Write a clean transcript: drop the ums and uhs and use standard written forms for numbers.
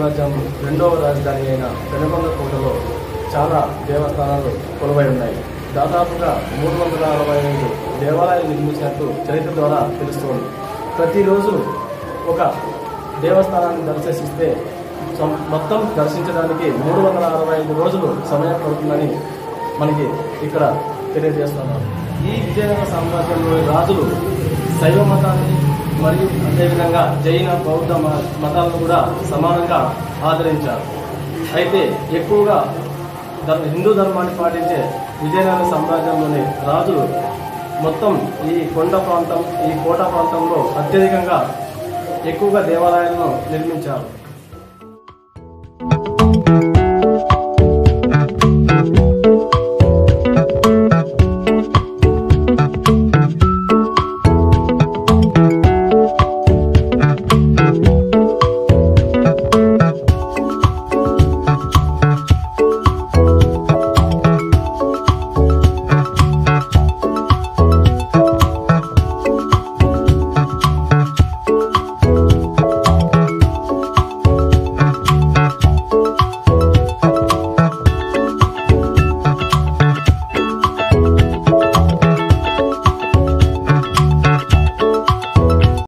సామ్రాజ్యం రెండవ రాజధాని అయిన పెనుగొండకోటలో చాలా దేవస్థానాలు కొలువై ఉన్నాయి. దాదాపుగా 365 దేవాలయాలు నిర్మించినట్టు చరిత్ర ద్వారా తెలుస్తోంది. ప్రతిరోజు ఒక దేవస్థానాన్ని దర్శిస్తే మొత్తం దర్శించడానికి 365 రోజులు సమయం పడుతుందని మనకి ఇక్కడ తెలియజేస్తున్నారు. ఈ విజయనగర సామ్రాజ్యంలోని రాజులు శైవ మతాన్ని మరియు అదేవిధంగా జైన బౌద్ధ మతాలను కూడా సమానంగా ఆదరించారు. అయితే ఎక్కువగా హిందూ ధర్మాన్ని పాటించే విజయనగర సామ్రాజ్యంలోని రాజులు మొత్తం ఈ కొండ ప్రాంతం, ఈ కోట ప్రాంతంలో అత్యధికంగా ఎక్కువగా దేవాలయాలను నిర్మించారు.